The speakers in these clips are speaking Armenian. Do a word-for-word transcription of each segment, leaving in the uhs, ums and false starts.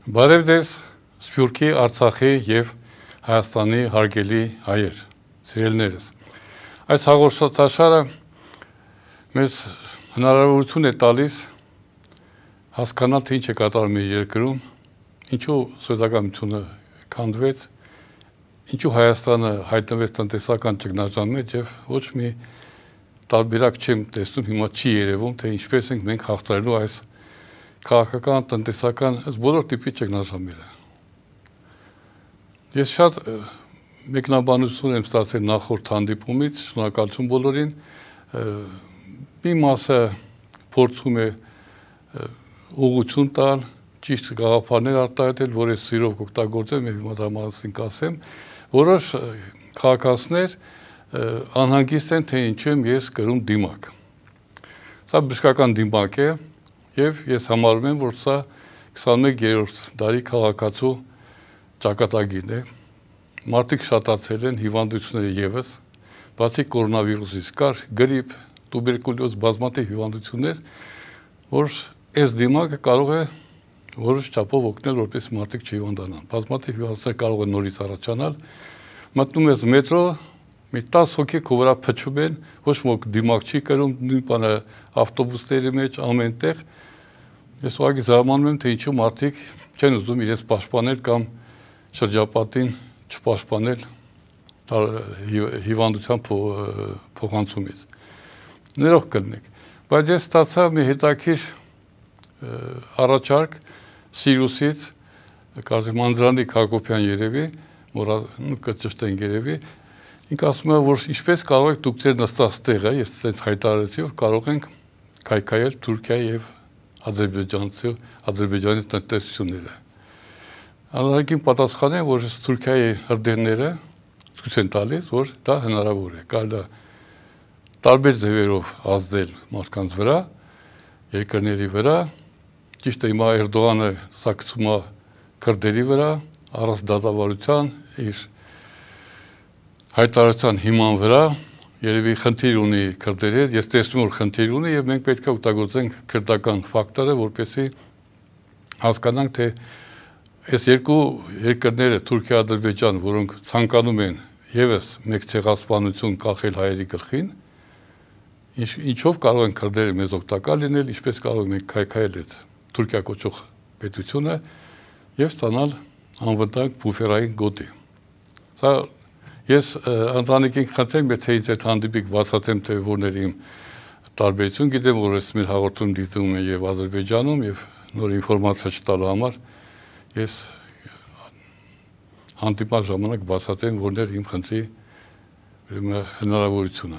Բարև ձեզ Սփյուռքի, Արցախի և Հայաստանի հարգելի հայեր, սիրելիներս։ Այս հաղորդաշարը մեզ հնարավորություն է տալիս հասկանալ, թե ինչ է կատարվում մեր երկրում, ինչու սոցիալական քանդվեց, ինչու Հայաստանը հայտնվեց տնտեսական ճգնաժամի մեջ և ոչ մի տարբերակ չեմ տեսնում, հիմա չի երևում, թե ինչպես ենք մենք հաղթահարելու այս քաղաքական, տնտեսական, բոլոր տիպի ճգնաժամերը։ Ես շատ մեկնաբանություն եմ ստացել նախորդ հանդիպումից, շնորհակալություն բոլորին, մի մասը փորձում է ուղղություն տալ, ճիշտ գաղափարներ արտահայտել, որ ես սիրով կօգտագործեմ և հիմա դրա մասին կասեմ, որոշ քաղաքացիներ անհանգիստ են, թե ինչու եմ ես կրում դիմակ։ Սա բժշկական դիմակ է, և ես համարում եմ, որ սա քսաներորդ դարի քաղաքացու ճակատագիրն է։ Մարդիկ շատացել են, հիվանդությունները ևս, բացի կորոնավիրուսից կար գրիպ, տուբերկուլյոզ, բազմաթիվ հիվանդություններ, որ այս դիմակը կարող է որոշ չափով օգնել, որպես մարդիկ չհիվանդանան։ Բազմաթիվ հիվանդություններ կարող են նորից առաջանալ։ Մտնում ես մետրո, մի տասը հոգի քո վրա փչում են, ոչ ոք դիմակ չի կրում, նույն բանը ավտոբուսների մեջ, ամեն տեղ։ Ես ուղղակի զարմանում եմ, թե ինչու մարդիկ չեն ուզում իրենց պաշտպանել կամ շրջապատին չպաշտպանել հիվանդության փոխանցումից։ Ներող կլինեք, բայց ես ստացա մի հետաքրքիր առաջարկ Սիրուսից, կարծեմ Անդրանիկ Հակոբյան երևի, կճշտենք երևի, ինքը ասում է, որ ինչպես կարող եք դուք ձեր նստած տեղը, ես այդպես հայտարարեցի, որ կարող ենք քայքայել Թուրքիայի և Ադրբեջանի տնտեսությունները։ Անհրաժեշտ պատասխան է, որ Թուրքիայի հրդեհները ցույց են տալիս, որ դա հնարավոր է, կարելի է տարբեր ձևերով ազդել մարդկանց վրա, երկրների վրա, ճիշտ է հիմա Էրդողանը սա գցում է քրդերի վրա, առանց դատավարության, իր հայտարարության հիման վրա, երևի խնդիր ունի քրդերի հետ, ես տեսնում որ խնդիր ունի և մենք պետք է օգտագործենք քրդական ֆակտորը, որպեսզի հասկանանք, թե այս երկու երկրները, Թուրքիա, Ադրբեջան, որոնք ցանկանում են ևս մեկ ցեղասպանություն կախել հայերի գլխին, ինչով կարող են քրդերը մեզ օգտակար լինել, ինչպես կարող ենք քայքայել այդ Թուրքիա կոչող պետությունը և ստանալ անվտանգ բուֆերային գոտի։ Սա ես ընտանիքին խնդրեմ, եթե ինձ այդ հանդիպիկ բացատրեմ, թե որներ իմ տարբերություն, գիտեմ, որ ես մեր հաղորդում դիտում եմ և Ադրբեջանում և նոր ինֆորմացիա չտալու համար, ես հանդիպման ժամանակ բացատրեմ, որներ իմ խնդրի հնարավորությունը։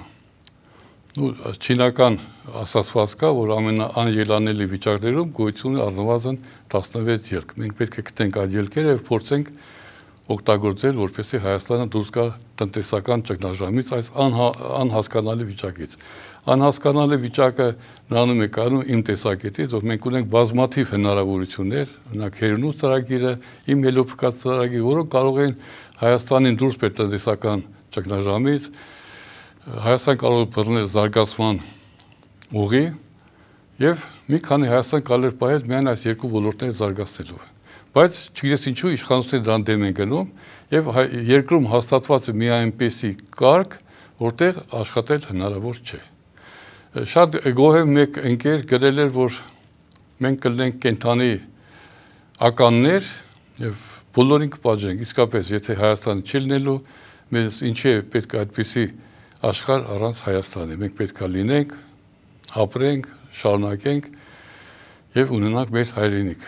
Չինական ասացված կա, որ ամենաանելանելի վիճակներում գոյություն ունի առնվազն տասնվեց ելք։ Մենք պետք է գտնենք այդ ելքերը և փորձենք օգտագործել, որպեսզի Հայաստանը դուրս գա տնտեսական ճգնաժամից, այս անհասկանալի վիճակից։ Անհասկանալի վիճակը նրանում է կայանում իմ տեսակետից, որ մենք ունենք բազմաթիվ հնարավորություններ, օրինակ Հերնու ծրագիրը, իմ ելոփկած ծրագիրը, որոնք կարող են Հայաստանին դուրս բերել տնտեսական ճգնաժամից, Հայաստան կարող է բռնել զարգացման ուղի և մի քանի Հայաստան կարող է պահել միայն այս երկու ոլորտները զարգացնելով։ Բայց չգիտես ինչու իշխանությունները դրան դեմ են գնում և երկրում հաստատված է մի այնպիսի կարգ, որտեղ աշխատել հնարավոր չէ։ Շատ գոհ եմ մեկ ընկեր գրել էր, որ մենք կլինենք կենդանի ականներ և բոլորին կպատժենք, իսկապես, եթե Հայաստանը չի լինելու, մեզ ինչի է պետք է այդպիսի աշխարհ առանց Հայաստանի, մենք պետք է լինենք, ապրենք, շարունակենք և ունենանք մեր հայրենիքը։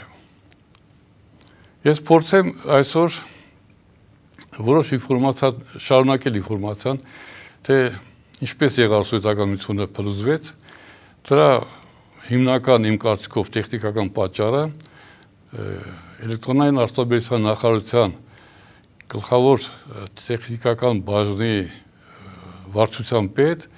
Ես փորձեմ այսօր որոշ ինֆորմացիա, շարունակել ինֆորմացիան, թե ինչպես եղարսույթականությունը փլուզվեց, դրա հիմնական իմ կարծիքով տեխնիկական պատճառը էլեկտրոնային արտադրության նախարարության գլխավոր տեխնիկական բաժնի վարչության պետ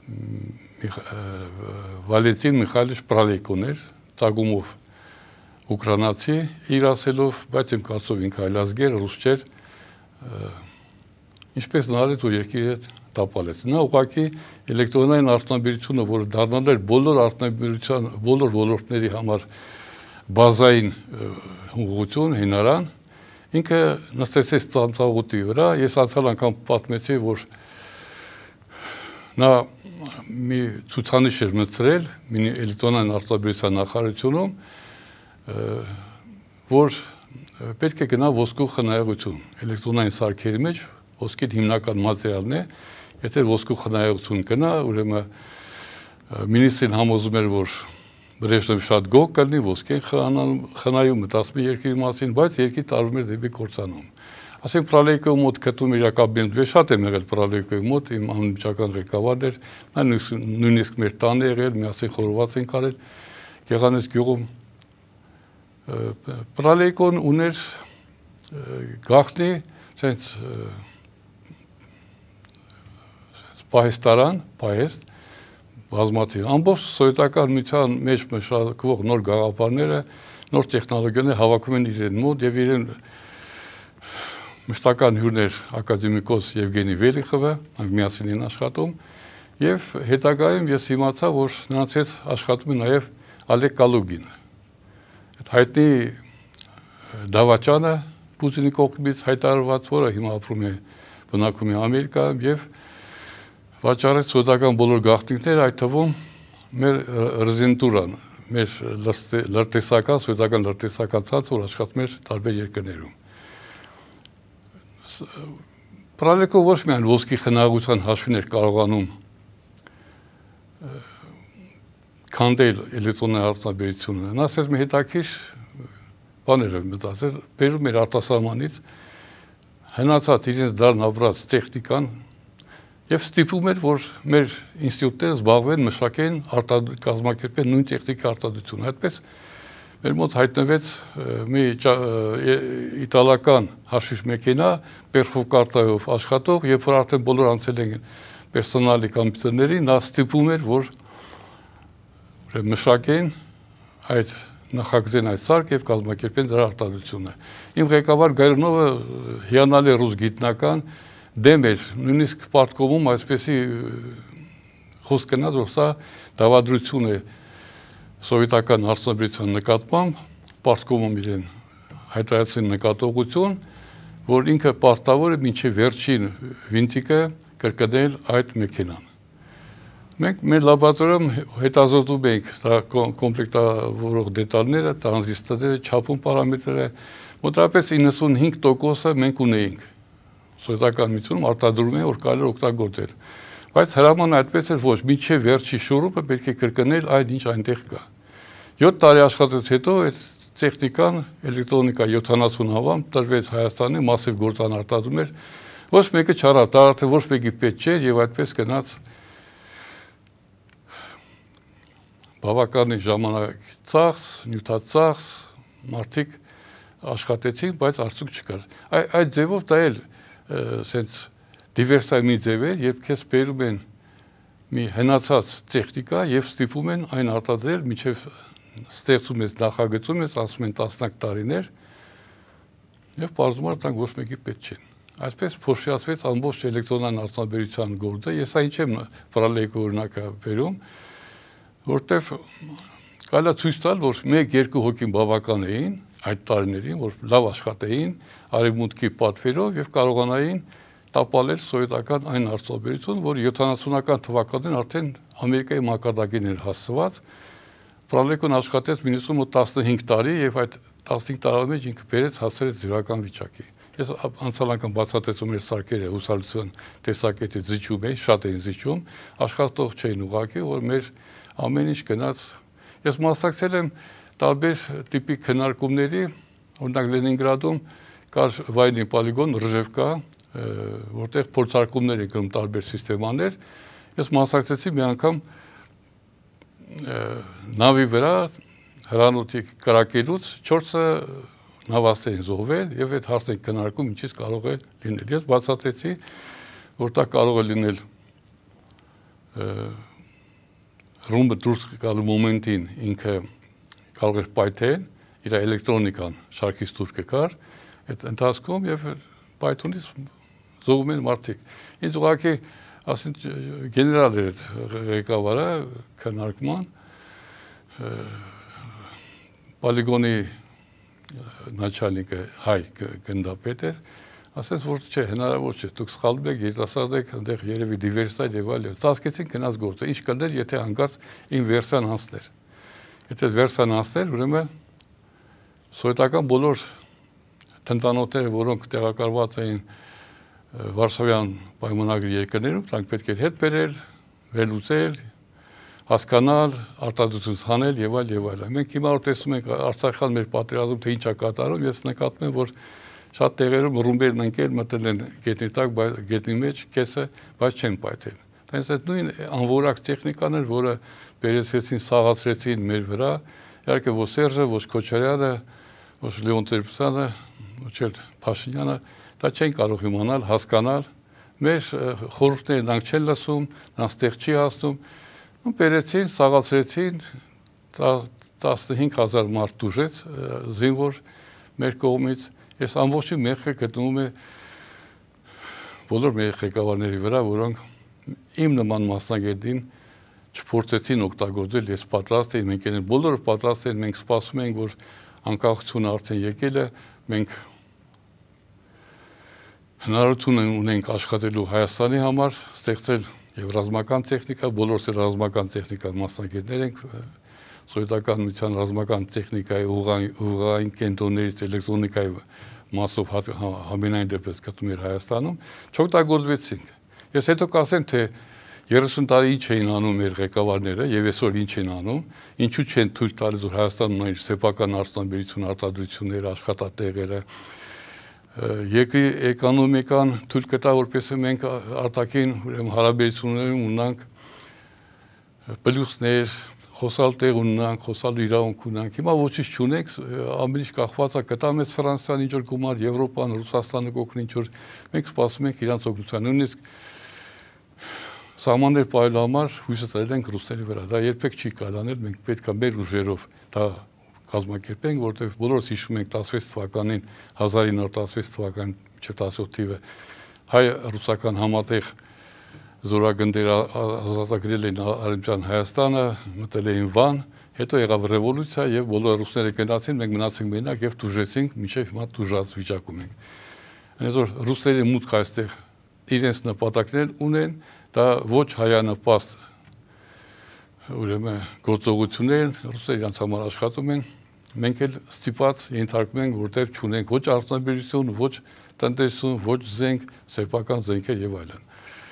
Վալենտին Միխայելիչ Պրալեկոն էր, ծագումով ուկրաինացի, իր ասելով, բայց իմ կարծով ինքը այլազգեր, ռուս չէր, ինչպես նա արեց, որ երկիրի հետ տապալեց։ Նա ուղղակի էլեկտրոնային արտոնաբերությունը, որը դառնալ էր բոլոր արտոնաբերության բոլոր ոլորտների համար բազային ուղղություն, հինարան, ինքը նստեցեց ծանծաղուտի վրա, ես անցյալ անգամ պատմեցի, որ նա մի ցուցանիշ էր մտցրել մի էլեկտրոնային արտադրության նախարարությունում, որ պետք է գնա ոսկու խնայողություն, էլեկտրոնային սարքերի մեջ ոսկին հիմնական մատերիալն է, եթե ոսկու խնայողություն գնա, ուրեմն մինիստրին համոզում էր, որ Բրեժնևը շատ գոհ կլինի, ոսկեն խնայում, մտածում է երկրի մասին, բայց երկիր տարվում էր դեպի կործանում։ Ասենք Պրալեյկոյի մոտ գտնում իր կաբինետը, շատ եմ եղել Պրալեյկոյի մոտ, իմ անմիջական ղեկավարն էր, նա նույնիսկ մեր տանը եղել, միասին խորոված ենք արել Գեղանես գյուղում։ Պրալեյկոն ուներ գաղտնի, sense պահեստարան, պահեստ, բազմաթիվ, ամբողջ սովետական միության մեջ մշակվող նոր գաղափարները, նոր տեխնոլոգիաները հավաքում են իրեն մոտ եւ իրեն մշտական հյուրներ ակադեմիկոս Եվգենի Վելիխովը, միասին են աշխատում, եւ հետագայում ես իմացա, որ նրանց հետ աշխատում է նաեւ Ալեկ Կալուգինը։ Այդ հայտնի դավաճանը Պուտինի կողմից հայտարարված, որը հիմա ապրում է, բնակվում է Ամերիկայում եւ վաճառեց սովետական բոլոր գաղտնիքները, այդ թվում մեր ռեզենտուրան, մեր լրտեսական, սովետական լրտեսական ցանցը, որ աշխատում էր տարբեր երկրներում։ Պրալեյկոն ոչ միայն ոսկի խնայողության հաշվին էր կարողանում քանդել էլեկտրոնային արտադրությունը, նա ասեց մի հետաքրքիր բաներ էր մտածել, բերում էր արտասահմանից հնացած իրենց դարն ապրած տեխնիկան եւ ստիպում էր, որ մեր ինստիտուտները զբաղվեն, մշակեն, կազմակերպեն նույն տեխնիկա արտադրություն։ Այդպես մեր մոտ հայտնվեց մի իտալական հաշիվ մեքենա, պերֆոկարտայով աշխատող, երբ որ արդեն բոլոր անցել են պերսոնալի կոմպյուտերների, նա ստիպում էր, որ մշակեն այդ նախագծեն այդ սարք եւ կազմակերպեն դրա արտադրությունը։ Իմ ղեկավար Գայրոնովը հիանալի ռուս գիտնական դեմ էր, նույնիսկ պարտկոմում այսպեսի խոսք գնաց, որ սա դավադրություն է սովետական արտադրության նկատմամբ, պարտկոմում իրեն հայտարարեցին նկատողություն, որ ինքը պարտավոր է մինչև վերջին վինտիկը կրկնել այդ մեքենան։ Մենք մեր լաբորատորիայում հետազոտում ենք կոմպլեկտավորող դետալները, տրանզիստորները, չափում պարամետրերը, մոտավորապես իննսունհինգ տոկոսը մենք ունեինք։ Սովետական միությունում արտադրում են, որ կարելի է օգտագործել։ Բայց հրամանը այդպես էր ոչ, մինչև վերջի շուրուպը պետք է կրկնել այն, ինչ այնտեղ կա։ յոթ տարի աշխատելուց հետո այդ տեխնիկան, էլեկտրոնիկա յոթանասուն հավամ տրվեց Հայաստանի, մասիվ գործան արտադրում էր, ոչ մեկը չարավ, դա արդեն ոչ մեկի պետք չէր եւ այդպես գնաց բավականին ժամանակ ծախս, նյութածախս, մարդիկ աշխատեցին, բայց արդյունք չկար։ Այդ ձևով դա էլ սենց դիվերսիայի ձև էր, երբ քեզ բերում են մի հնացած տեխնիկա եւ ստիպում են այն արտադրել, մինչեւ ստեղծում ես, նախագծում ես, ասում են տասնյակ տարիներ եւ պարզվում է, դրանք ոչ մեկի պետք չեն։ Այսպես փոշիացվեց ամբողջ էլեկտրոնային արտադրության գործը, ես այն չեմ Պրալեյկոյի օրինակը բերում, որտեվ կարելի է ցույց տալ, որ մեկ-երկու հոգին բավական էին այդ տարիներին, որ լավ աշխատեին, արևմուտքի պատվերով եւ կարողանային տապալել սովետական այն արտադրություն, որ յոթանասունական թվականին արդեն Ամերիկայի մակարդակին էր հասցված։ Պրալեյկոն աշխատեց մինուսում մոտ տասնհինգ տարի եւ այդ տասնհինգ տարի մեջ ինքը բերեց հասցրեց դրական վիճակի։ Ես անցյալ անգամ բացատրեցում էր սարքերը հուսալության տեսակետից զիջում էին, շատ էին զիջում, աշխատող չէին ուղղակի, որ մեր ամեն ինչ գնաց։ Ես մասնակցել եմ տարբեր տիպի քննարկումների, օրինակ Լենինգրադում կար վայրի պոլիգոն Ռժևկա, որտեղ փորձարկումներ են գնում տարբեր սիստեմաներ։ Ես մասնակցեցի մի անգամ նավի վրա հրանոթի կրակելուց չորսը նավաստեր են զոհվել եւ այդ հարցը քննարկում ինչից կարող է լինել։ Ես բացատրեցի, որ դա կարող է լինել ռումբը դուրս գալու մոմենտին ինքը կարող էր պայթել, իր էլեկտրոնիկան շարքից դուրս կգար, այդ ընթացքում եւ պայթունից զոհում են մարդիկ։ Ինձ ուղղակի ասեն գեներալ էր ղեկավարը քննարկման պոլիգոնի начальնիկը հայ գնդապետ էր, ասես որ չէ, հնարավոր չէ, դուք սխալվում եք, երիտասարդ եք, այնտեղ երևի դիվերսիա եւ այլն։ Ծածկեցին գնաց գործը, ինչ կներ, եթե հանկարծ ին վերսիան հանցներ։ Եթե վերսիան հանցներ, ուրեմն սովետական բոլոր տնտանոթները, որոնք տեղակայված էին Վարշավյան պայմանագրի երկրներում, դրանք պետք է հետ բերել, վերլուծել, հասկանալ, արտադրություն հանել եւ այլ եւ այլ։ Մենք հիմա որ տեսնում ենք Արցախյան մեր պատերազմում թե ինչ է կատարում, ես նկատում եմ, որ շատ տեղերում ռումբերն ընկել մտել են գետնի տակ, գետնի մեջ կեսը, բայց չեն պայթել։ Դա այդ նույն անվորակ տեխնիկան էր, որը բերեցին, սաղացրեցին մեր վրա, իհարկե ոչ Սերժը, ոչ Քոչարյանը, ոչ Լեոն Տեր-Պետրոսյանը, ոչ էլ Փաշինյանը դա չեն կարող իմանալ, հասկանալ, մեր խորհուրդները նրանք չեն լսում, նրանց տեղ չի հասնում, ու բերեցին, սաղացրեցին, տասնհինգ հազար մարդ դուժեց զինվոր մեր կողմից, ես ամբողջի մեղքը գտնվում է բոլոր մեր ղեկավարների վրա, որոնք իմ նման մասնագետին չփորձեցին օգտագործել, ես պատրաստ եմ, մենք են բոլորը պատրաստ են, մենք սպասում ենք, որ անկախությունը արդեն եկել է, մենք հնարավորություն ունենք աշխատելու Հայաստանի համար, ստեղծել եւ ռազմական տեխնիկա, բոլորս էլ ռազմական տեխնիկա մասնագետներ ենք, սովետական միության ռազմական տեխնիկայի ուղղային կենտրոններից էլեկտրոնիկայի մասով համենայն դեպս գտնում էր Հայաստանում, չօգտագործվեցինք։ Ես հետո կասեմ, թե երեսուն տարի ինչ էին անում մեր ղեկավարները եւ այսօր ինչ են անում, ինչու չեն թույլ տալիս որ Հայաստանում ունի սեփական արտադրություն, արտադրությունները, աշխատատեղերը, երկրի էկոնոմիկան թույլ կտա, որպեսզի մենք արտաքին հարաբերություններում ունենանք պլյուսներ, խոսալ տեղ ունենանք, խոսալու իրավունք ունենանք։ Հիմա ոչինչ չունենք, ամեն ինչ կախված է կտա մեզ Ֆրանսիան, ինչ որ գումար, Եվրոպան, Ռուսաստանը կօգնի, ինչ որ մենք սպասում ենք իրանց օգնության։ Նույնիսկ սահմաններ պահելու համար հույսը տվել ենք ռուսների վրա։ Դա երբեք չի կարողանել, մենք պետք է մեր ուժերով դա կազմակերպենք, որտեղ բոլորս հիշում ենք տասնվեց թվականին, հազար ինը հարյուր տասնվեց թվականին, չէ տասնյոթ թիվը հայ-ռուսական համատեղ զորագնդերը ազատագրել էին Արևմտյան Հայաստանը, մտել էին Վան, հետո եղավ ռևոլյուցիա եւ բոլոր ռուսները գնացին, մենք մնացինք մենակ եւ տուժեցինք, մինչեւ հիմա տուժած վիճակում ենք։ Այսօր ռուսների մուտքը այստեղ իրենց նպատակներ ունեն, դա ոչ հայանպաստ ուրեմն գործողություններ են, ռուսները իրենց համար աշխատում են, մենք էլ ստիպված ենթարկվում ենք, որտեղ չունենք ոչ արտադրություն, ոչ տնտեսություն, ոչ զենք, սեփական զենքեր եւ այլն։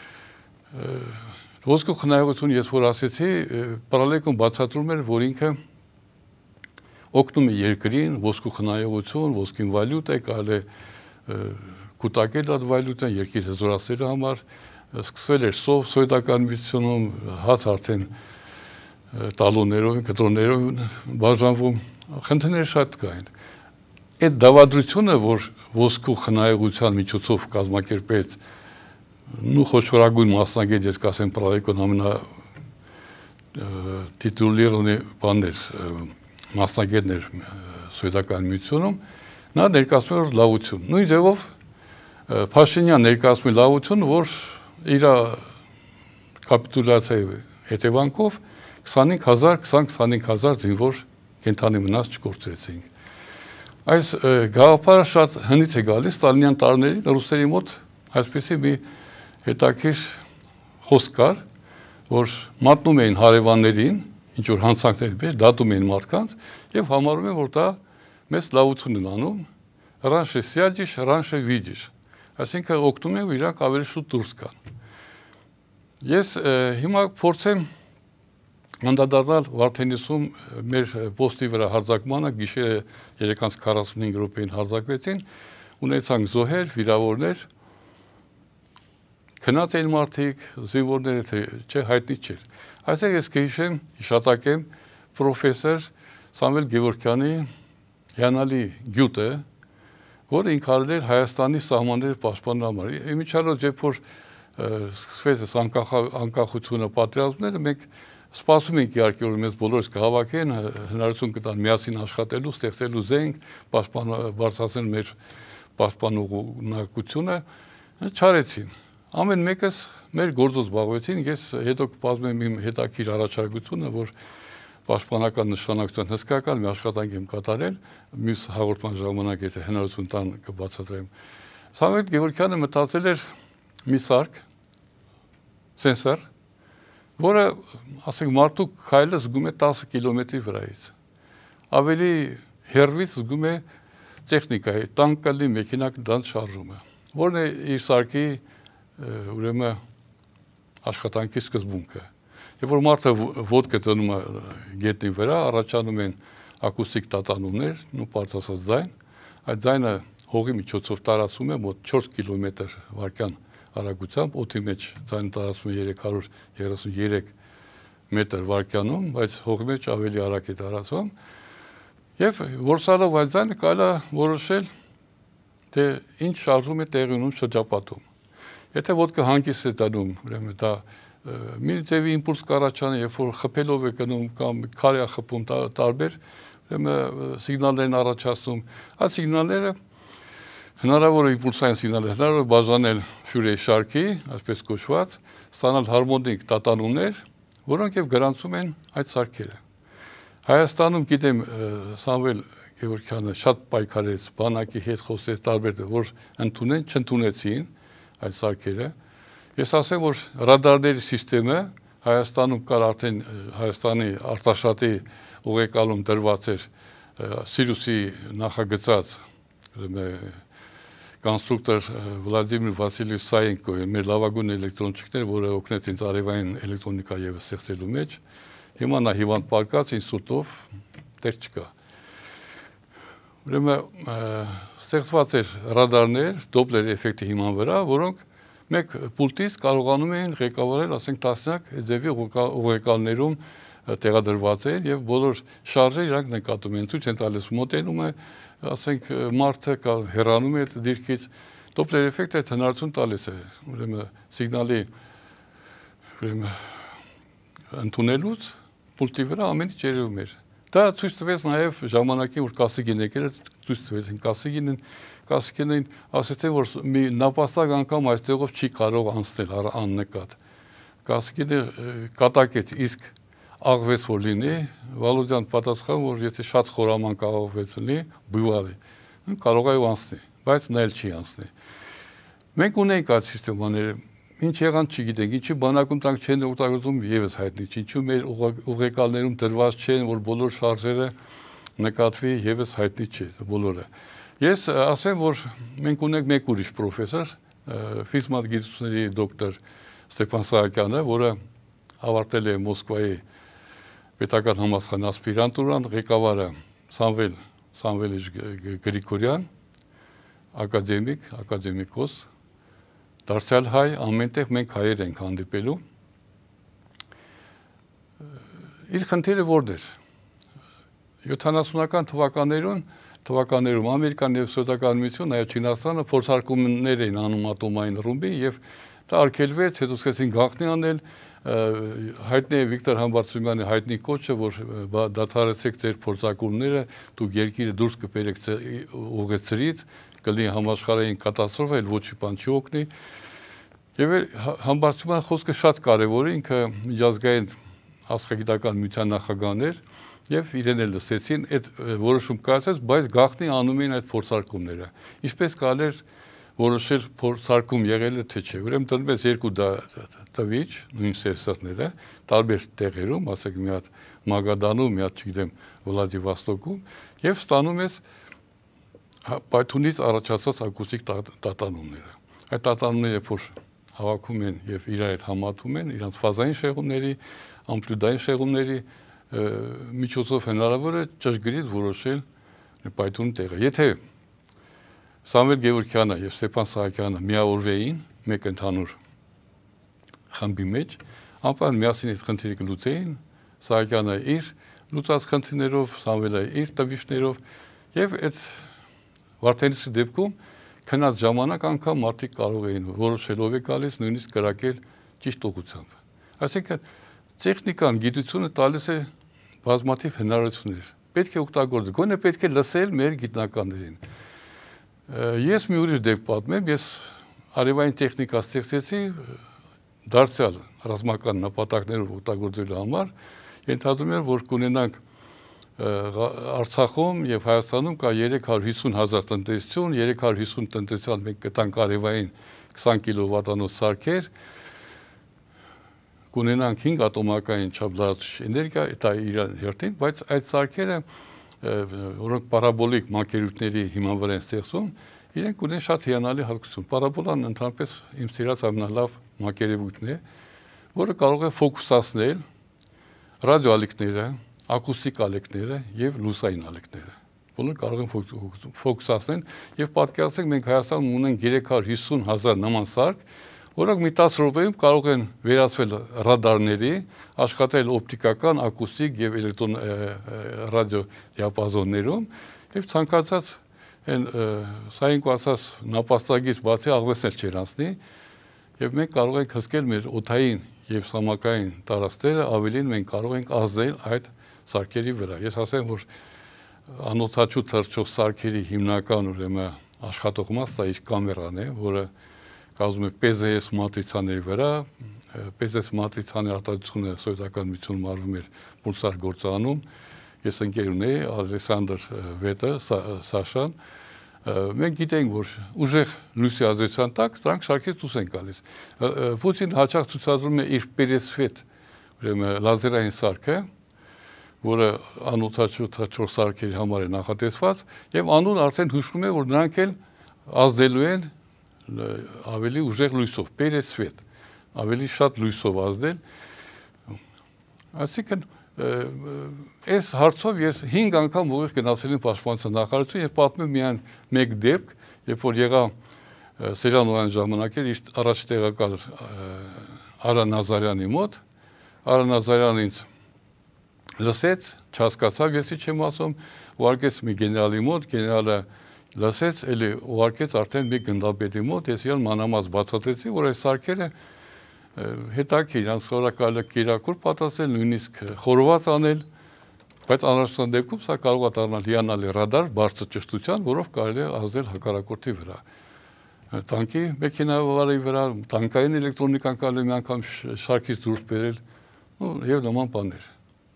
Ոսկու խնայողություն ես որ ասեցի, պարալեկում բացատրում էր, որ ինքը օգնում է երկրին, ոսկու խնայողություն, ոսկին վալյուտա է, կարելի է կուտակել այդ վալյուտան երկիր հզորացնելու համար, սկսվել էր սով սովետական միությունում, հաց արդեն տալոններով, կտրոններով բաժանվում, խնդիրները շատ կային։ Այդ դավադրությունը, որ ոսկու խնայողության միջոցով կազմակերպեց նու խոշորագույն մասնագետ, ես կասեմ պրալեկոն ամենա տիտուլիրոնի բաններ, մասնագետներ սովետական միությունում, նա ներկայացնում էր լավություն։ Նույն ձևով Փաշինյան ներկայացնում է լավություն, որ իր կապիտուլյացիայի հետևանքով քսանհինգ հազար, քսան-քսանհինգ հազար զինվոր կենթանի մնաց չկործրեցինք։ Այս գաղափարը շատ հնից է գալիս ստալինյան տարիներին ռուսերի մոտ այսպեսի մի հետաքրքիր խոսք կար, որ մատնում էին հարևաններին, ինչ որ հանցանքներ բեր, դատում էին մարդկանց եւ համարում են, որ դա մեծ լավություն են անում, раньше сядешь, раньше видишь, այսինքն օգնում են, որ իրանք ավելի շուտ դուրս գան։ Ես հիմա փորձեմ անդրադառնալ Վարդենիսում մեր պոստի վրա հարձակմանը, գիշերը երեք քառասունհինգ րոպեին հարձակվեցին, ունեցանք զոհեր, վիրավորներ, քնած էին մարդիկ, զինվորները թե չէ հայտնի չէր։ Այսինքն ես կհիշեմ, հիշատակեմ պրոֆեսոր Սամվել Գևորգյանի հիանալի գյուտը, որը ինքը արել էր Հայաստանի սահմանները պաշտպանելու համար։ Իմիջիայլոց երբ որ սկսվեց անկախությունը, պատերազմները, մենք սպասում ենք իհարկե որ մեզ բոլորս կհավաքեն, հնարավորություն կտան միասին աշխատելու, ստեղծելու զենք, բարձրացնել մեր պաշտպանողությունը, չարեցին։ Ամեն մեկս մեր գործով զբաղվեցին, ես հետո կպատմեմ իմ հետաքրքիր առաջարկությունը, որ պաշտպանական նշանակության հսկայական մի աշխատանք եմ կատարել, մյուս հաղորդման ժամանակ եթե հնարավորություն տան կբացատրեմ։ Սամվել Գևորգյանը մտածել էր մի սարք, սենսոր, որը, ասենք, մարդու քայլը զգում է տասը կիլոմետրի վրայից։ Ավելի հեռվից զգում է տեխնիկայի, տանկ կլի, մեքենա դրանց շարժումը, որն է իր սարքի ուրեմն աշխատանքի սկզբունքը։ Երբ որ մարդը ոտք է դնում գետնի վրա, առաջանում են ակուստիկ տատանումներ, ու բարձրացած ձայն, այդ ձայնը հողի միջոցով տարածում է մոտ չորս կիլոմետր վայրկյան արագությամբ, օդի մեջ ձայնը տարածվում է երեք հարյուր երեսուներեք մետր վայրկյանում, բայց հողի մեջ ավելի արագ է տարածվում, եւ որսալով այդ ձայնը կարելի է որոշել, թե ինչ շարժում է տեղի ունենում շրջապատում։ Եթե ոտքը հանգիստ է դնում, ուրեմն դա մի ձևի իմպուլս կառաջանի, երբ որ խփելով է գնում կամ քարի է խփում տարբեր, ուրեմն սիգնալներն առաջացնում, այդ սիգնալները հնարավոր է իմպուլսային սիգնալներ, հնարավոր է բաժանել ֆյուրեի շարքի, այսպես կոչված, ստանալ հարմոնիկ տատանումներ, որոնք եւ գրանցում են այդ սարքերը։ Հայաստանում գիտեմ Սամվել Գևորգյանը շատ պայքարեց, բանակի հետ խոսեց տարբեր, որ ընդունեն, չընդունեցին այդ սարքերը։ Ես ասեմ, որ ռադարների սիստեմը Հայաստանում կար արդեն Հայաստանի արտաշատի ուղեկալում դրված էր Սիրուսի նախագծած կոնստրուկտոր Վլադիմիր Վասիլիև Սայենկո, մեր լավագույն էլեկտրոնչիկներ, որը օգնեց ինձ արևային էլեկտրոնիկա ևս ստեղծելու մեջ։ Հիմա նա հիվանդ պարկած ինստիտուտով տեղ չկա։ Ուրեմն ստեղծված էր ռադարներ, դոպլեր էֆեկտի հիման վրա, որոնք մեկ պուլտից կարողանում էին ղեկավարել, ասենք, տասնյակ ձևի ուղեկալներում տեղադրված են եւ բոլոր շարժերը իրանք նկատում են, ցույց են տալիս մոտենում է, ասենք, մարդը կա հեռանում է դիրքից, դոպլեր էֆեկտը հնարավորություն տալիս է, ուրեմն սիգնալի ուրեմն ընդունելուց պուլտի վրա ամեն ինչ երևում էր։ Դա ցույց տվեց նաև ժամանակին, որ Կասիգին եկել ցույց տվեց, Կասիգինն Կասիգինին ասեցին, որ մի նապաստակ անգամ այստեղով չի կարող անցնել աննկատ։ Կասիգինը կատակեց, իսկ աղվեց որ լինի, Վալոդյան պատասխան, որ եթե շատ խորամանկ աղվեց լինի, բուվար է, կարող է անցնի, բայց նա էլ չի անցնի։ Մենք ունենք այդ սիստեմաները, ինչ եղան չգիտենք, ինչի բանակում տանք չեն օգտագործում եւս հայտնի չի, ինչու մեր ուղեկալներում դրված չեն, որ բոլոր շարժերը նկատվի եւս հայտնի չէ, բոլորը։ Ես ասեմ, որ մենք ունենք մեկ ուրիշ պրոֆեսոր, ֆիզմատգիտությունների դոկտոր Ստեփան Սահակյանը, որը ավարտել է Մոսկվայի պետական համալսարանի ասպիրանտուրան, ղեկավարը Սամվել Սամվելիչ Գրիգորյան, ակադեմիկ, ակադեմիկոս, դարձյալ հայ, ամենտեղ մենք հայեր ենք հանդիպելու։ Իր խնդիրը որն էր։ յոթանասունական թվականներում թվականներում Ամերիկան եւ Սովետական միությունը, այո Չինաստանը փորձարկումներ էին անում ատոմային ռումբի եւ դա արգելվեց, հետո սկսեցին գաղտնի անել, հայտնի է Վիկտոր Համբարձումյանի հայտնի կոչը, որ դադարեցեք ձեր փորձարկումները, դուք երկիրը դուրս կբերեք ուղեցրից, կլինի համաշխարհային կատաստրոֆա, այլ ոչի բան չի օգնի։ Եվ Համբարձումյանի խոսքը շատ կարևոր է, ինքը միջազգային աստղագիտական միության նախագահն էր եւ իրեն էլ լսեցին, այդ որոշում կայացած, բայց գաղտնի անում էին այդ փորձարկումները։ Ինչպես կարելի էր որոշել փորձարկում եղել է թե չէ։ Ուրեմն դնում ես երկու տվիչ, նույն սենսորները, տարբեր տեղերում, ասենք մի հատ Մագադանում, մի հատ, չգիտեմ, Վլադիվոստոկում, եւ ստանում ես պայթունից առաջացած ակուստիկ տատանումները։ Այդ տատանումները, երբ որ հավաքում են եւ իրար հետ համատում են, իրանց ֆազային շեղումների, ամպլիտուդային շեղումների միջոցով հնարավոր է ճշգրիտ որոշել պայթունի տեղը։ Եթե Սամվել Գևորգյանը եւ Ստեփան Սահակյանը միավորվեին մեկ ընդհանուր խմբի մեջ, ապա միասին այդ խնդիրը կլուծեին, Սահակյանը իր լուծած խնդիրներով, Սամվելը իր տվիչներով եւ այդ Վարդենիսի դեպքում քնած ժամանակ անգամ մարդիկ կարող էին որոշել ով է գալիս, նույնիսկ կրակել ճիշտ ուղղությամբ։ Այսինքն տեխնիկան, գիտությունը տալիս է բազմաթիվ հնարավորություններ։ Պետք է օգտագործել, գոնե պետք է լսել մեր գիտնականներին։ Ես մի ուրիշ դեպք պատմեմ, ես արևային տեխնիկա ստեղծեցի դարձյալ ռազմական նպատակներով օգտագործելու համար ենթադրում էր, որ կունենանք Արցախում եւ Հայաստանում կա երեք հարյուր հիսուն հազար տնտեսություն, երեք հարյուր հիսուն տնտեսության մենք կտանք արևային քսան կիլովատանոց սարքեր, կունենանք հինգ ատոմակային չափ լարջ էներգիա, դա իր հերթին, բայց այդ սարքերը, որոնք պարաբոլիկ մակերույթների հիման վրա են ստեղծում, իրենք ունեն շատ հիանալի հատկություն։ Պարաբոլան ընդհանրապես իմ սիրած ամենալավ մակերևույթն է, որը կարող է ֆոկուսացնել ռադիոալիքները, ակուստիկ ալիքները եւ լուսային ալիքները։ Բոլորը կարող են ֆոկուսացնել եւ պատկերացնենք մենք Հայաստանում ունենք երեք հարյուր հիսուն հազար նման սարք, որոնք մի տասը րոպեում կարող են վերածվել ռադարների, աշխատել օպտիկական, ակուստիկ եւ էլեկտրոն ռադիո դիապազոններում եւ ցանկացած այն սա ինքն ասած նապաստակից բացի աղվեսներ չեր անցնի եւ մենք կարող ենք հսկել մեր օդային եւ սամակային տարածքները, ավելին մենք կարող ենք ազդել այդ սարքերի վրա։ Ես ասեմ, որ անօդաչու թռչող սարքերի հիմնական ուրեմն աշխատող մասը իր կամերան է, որը կազմում է P Z S մատրիցաների վրա, P Z S մատրիցաների արտադրությունը սովետական միությունում արվում էր Պուլսար գործանում, ես ընկեր ունեի Ալեքսանդր Վետը, Սաշան, մենք գիտենք, որ ուժեղ լույսի ազդեցության տակ դրանք շարքից դուրս են գալիս։ Պուտինը հաճախ ցուցադրում է իր Peresvet, ուրեմն լազերային սարքը, որը անօդաչու թռչող սարքերի համար է նախատեսված, եւ անուն արդեն հուշում է, որ նրանք էլ ազդելու են ավելի ուժեղ լույսով, Peresvet, ավելի շատ լույսով ազդել։ Այսինքն այս հարցով ես հինգ անգամ ուղիղ գնացել եմ Պաշտպանության նախարարություն եւ պատմում եմ միայն մեկ դեպք, երբ որ եղա Սերյանոյան ժամանակեր իր առաջ տեղակալ Արա Նազարյանի մոտ, Արա Նազարյանն ինձ լսեց, չհասկացավ, ես ինչ եմ ասում, ուղարկեց մի գեներալի մոտ, գեներալը լսեց, էլի ուղարկեց արդեն մի գնդապետի մոտ, ես իրան մանրամաս բացատրեցի, որ այս սարքերը հետաքրքիր, իրանց կարելի է կիրակուր պատասել, նույնիսկ խորոված անել, բայց անհրաժեշտության դեպքում սա կարող է դառնալ հիանալի ռադար բարձր ճշտության, որով կարելի է ազդել հակառակորդի վրա։ Տանկի մեքենավարի վրա, տանկային էլեկտրոնիկան կարելի է մի անգամ շարքից դուրս բերել, եւ նման բաներ։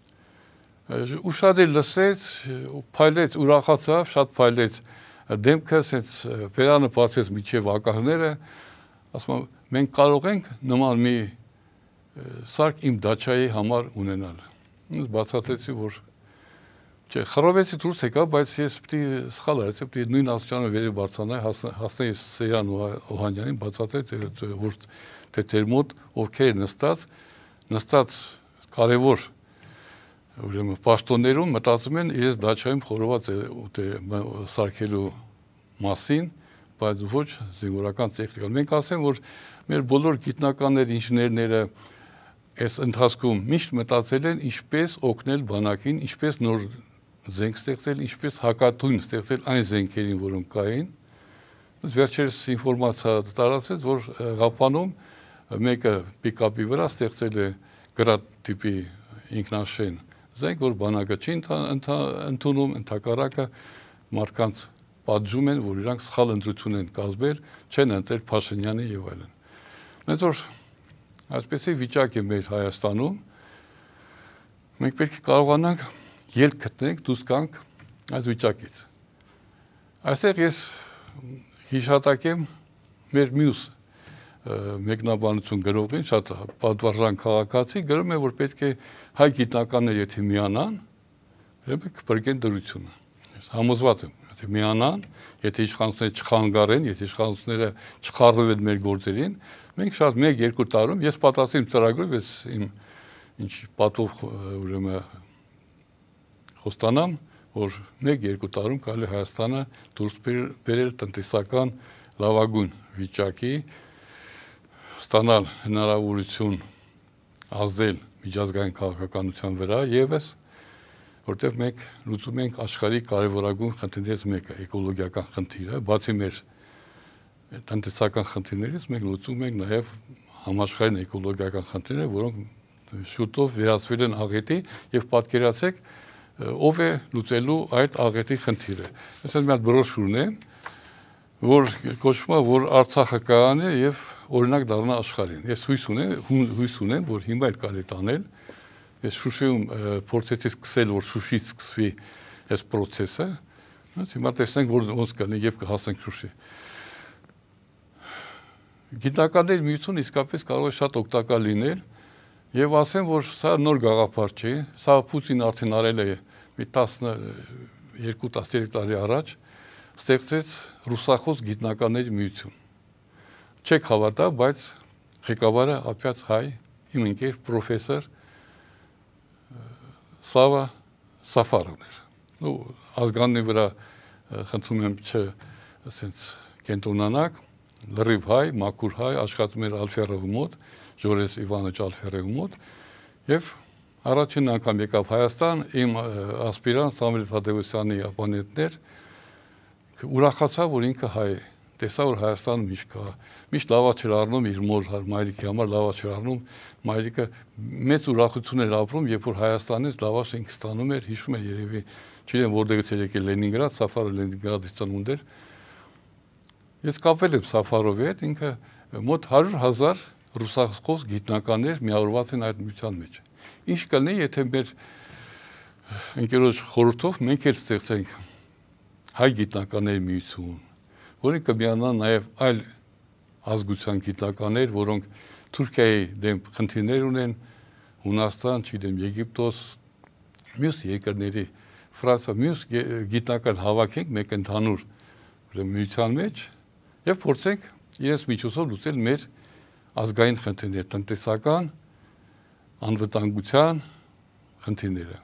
Ուշադիր լսեց, փայլեց, ուրախացավ, շատ փայլեց դեմքը, ասեց վերանը բացեց միջև ակահները, ասում եմ, մենք կարող ենք նման մի սարք իմ դաչայի համար ունենալ։ Ես բացատրեցի, որ չէ, խռովեցի դուրս եկա, բայց ես պետք է սխալ արեցի, պետք է նույն աստիճանը վերի բարձրանայի, հասնեի Սեյրան Օհանյանին, բացատրեց, որ թե ձեր մոտ ովքեր նստած, նստած կարևոր ուրեմն պաշտոններում մտածում են իրենց դաչայում խորոված սարքելու մասին, բայց ոչ զինվորական տեխնիկան։ Մենք ասեմ, որ մեր բոլոր գիտնականներ, ինժեներները այս ընթացքում միշտ մտածել են ինչպես օգնել բանակին, ինչպես նոր զենք ստեղծել, ինչպես հակաթույն ստեղծել այն զենքերին, որոնք կային։ Վերջերս ինֆորմացիա տարածվեց, որ Ղափանում մեկը պիկապի վրա ստեղծել է գրադ տիպի ինքնաշեն զենք, որ բանակը չի ընդունում, ընդհակառակը մարդկանց պատժում են, որ իրանք սխալ ընտրություն են կազմել, չեն ընտրել Փաշինյանի եւ այլն։ Մենք որ այսպեսի վիճակ է մեր Հայաստանում, մենք պետք է կարողանանք ելք գտնենք, դուրս գանք այս վիճակից։ Այստեղ ես հիշատակեմ մեր մյուս մեկնաբանություն գրողին, շատ պատվարժան քաղաքացի, գրում է, որ պետք է հայ գիտնականներ եթե միանան, ուրեմն կփրկեն դրությունը։ Ես համոզված եմ, եթե միանան, եթե իշխանությունները չխանգարեն, եթե իշխանությունները չխառնվեն մեր գործերին, մենք շատ մեկ-երկու տարում ես պատրաստ եմ ծրագրով, ես իմ ինչ պատվով ուրեմն խոստանամ, որ մեկ-երկու տարում կարելի Հայաստանը դուրս բերել տնտեսական լավագույն վիճակի, ստանալ հնարավորություն ազդել միջազգային քաղաքականության վրա եւս, որտեղ մենք լուծում ենք աշխարհի կարևորագույն խնդիրներից մեկը, էկոլոգիական խնդիրը, բացի մեր տնտեսական խնդիրներից մենք լուծում ենք նաեւ համաշխարհային էկոլոգիական խնդիրները, որոնք շուտով վերածվել են աղետի եւ պատկերացեք ով է լուծելու այդ աղետի խնդիրը։ Այսինքն մի հատ բրոշուրն է, որ կոչվում է, որ Արցախը կայանե եւ օրինակ դառնա աշխարհին։ Ես հույս ունեմ, հույս ունեմ, որ հիմա էլ կարելի տանել ես Շուշիում փորձեցի սկսել, որ Շուշիից սկսվի այս process-ը, հիմա տեսնենք, որ ոնց կլինի եւ կհասնենք Շուշի։ Գիտնականների միությունը իսկապես կարող է շատ օգտակար լինել եւ ասեմ, որ սա նոր գաղափար չի, սա Պուտինն արդեն արել է մի տասնյոթ տասներեք տարի առաջ, ստեղծեց ռուսախոս գիտնականների միություն։ Չեք հավատա, բայց ղեկավարը ապյաց հայ, իմ ընկեր պրոֆեսոր Սլավա Սաֆարովն էր։ Ու ազգանունի վրա խնդրում եմ չ ասենց կենտրոնանալ, լրիվ հայ, մաքուր հայ, աշխատում էր Ալֆերովի մոտ, Ժորես Իվանոչ Ալֆերովի մոտ, եւ առաջին անգամ եկավ Հայաստան, իմ ասպիրանտ Սամվել Թադևոսյանի ապանետներ, ուրախացավ, որ ինքը հայ է, տեսա, որ Հայաստանում միշտ կա, միշտ լավա չէր առնում իր մոր մայրիկի համար, լավա չէր առնում, մայրիկը մեծ ուրախություն էր ապրում, երբ որ Հայաստանից լավաշ ինքը ստանում էր, հիշում է երևի, չգիտեմ որտեղից էր եկել Լենինգրադ, Սաֆարը Լենինգրադից ծնունդ էր։ Ես կապվել եմ Սաֆարովի հետ, ինքը մոտ հարյուր հազար ռուսախոս գիտնականներ միավորված են այդ միության մեջ։ Ինչ կլինի, եթե մեր ընկերոջ խորհրդով մենք էլ ստեղծենք հայ գիտնականների միություն, որին կմիանան նաև այլ ազգության գիտնականներ, որոնք Թուրքիայի դեմ խնդիրներ ունեն, Հունաստան, չգիտեմ, Եգիպտոս, մյուս երկրների, Ֆրանսիա, մյուս գիտնական հավաքենք մեկ ընդհանուր միության մեջ եւ փորձենք իրենց միջոցով լուծել մեր ազգային խնդիրները, տնտեսական, անվտանգության խնդիրները։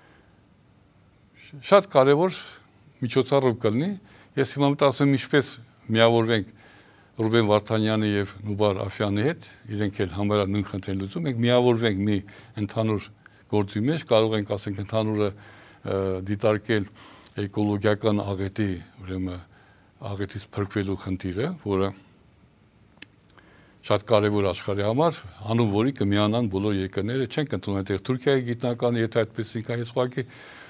Շատ կարևոր միջոցառում կլինի, ես հիմա մտածում եմ ինչպես միավորվենք Ռուբեն Վարդանյանի եւ Նուբար Աֆյանի հետ, իրենք էլ համարյա նույն խնդիրն լուծում, մենք միավորվենք մի ընդհանուր գործի մեջ, կարող ենք ասենք ընդհանուրը դիտարկել էկոլոգիական աղետի, ուրեմն աղետից փրկվելու խնդիրը, որը շատ կարևոր աշխարհի համար, հանուն որի կմիանան բոլոր երկրները, չենք ընդունում այնտեղ Թուրքիայի գիտնականը, եթե այդպես ինքան ես ուղղակի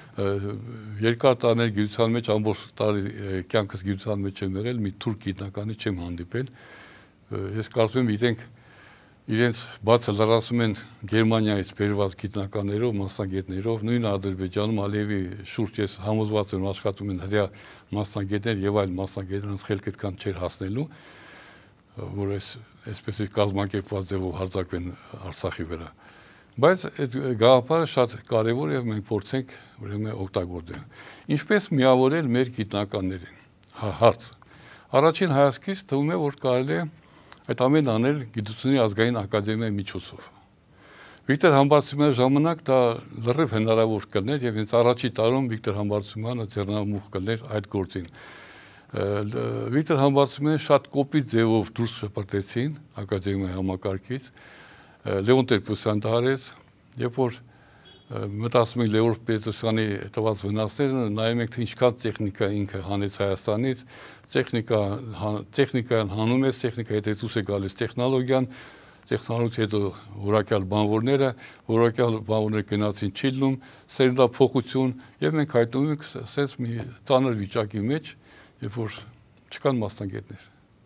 երկար տարիներ գիտության մեջ, ամբողջ տարի կյանքս գիտության մեջ եմ եղել, մի թուրք գիտնականի չեմ հանդիպել։ Ես կարծում եմ իրենք իրենց բացը լրացում են Գերմանիայից բերված գիտնականներով, մասնագետներով, նույն Ադրբեջանում Ալիևի շուրջ ես համոզված եմ աշխատում են հրեա մասնագետներ եւ այլ մասնագետներ խելք այդքան չէր հասնելու, որ այս այսպես կազմակերպված ձևով հարձակվեն Արցախի վրա։ Բայց այդ գաղափարը շատ կարևոր է եւ մենք փորձենք ուրեմն օգտագործել։ Ինչպես միավորել մեր գիտնականներին։ Հա, հարց։ Առաջին հայացքից թվում է, որ կարելի է այդ ամենը անել Գիտությունների ազգային ակադեմիայի միջոցով։ Վիկտոր Համբարձումյանի ժամանակ դա լրիվ հնարավոր կլներ եւ հենց առաջի տարում Վիկտոր Համբարձումյանը ձեռնամուխ կլներ այդ գործին։ Վիկտոր Համբարձումյանը շատ կոպիտ ձևով դուրս շպրտեցին ակադեմիայի համակարգից, Լևոն Տեր-Պետրոսյանը դարեց, երբ որ մտածում եք Լևոն Պետրոսյանի տված վնասները, նայում եք թե ինչքան տեխնիկա ինքը հանեց Հայաստանից, տեխնիկա տեխնիկան հանում է, տեխնիկա հետ դուրս է գալիս տեխնոլոգիան, տեխնոլոգիայից հետո որակյալ բանվորները, որակյալ բանվորները գնացին Չիլնում, սերնդափոխություն, եւ մենք հայտնվում ենք ասես մի ծանր վիճակի մեջ, երբ որ չկան մասնագետներ։